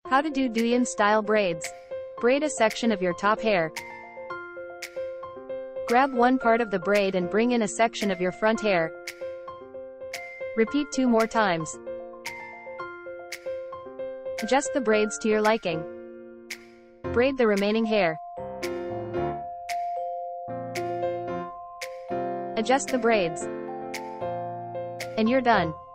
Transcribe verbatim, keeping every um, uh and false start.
How to do douyin style braids. Braid a section of your top hair. Grab one part of the braid and bring in a section of your front hair. Repeat two more times. Adjust the braids to your liking. Braid the remaining hair. Adjust the braids. And you're done.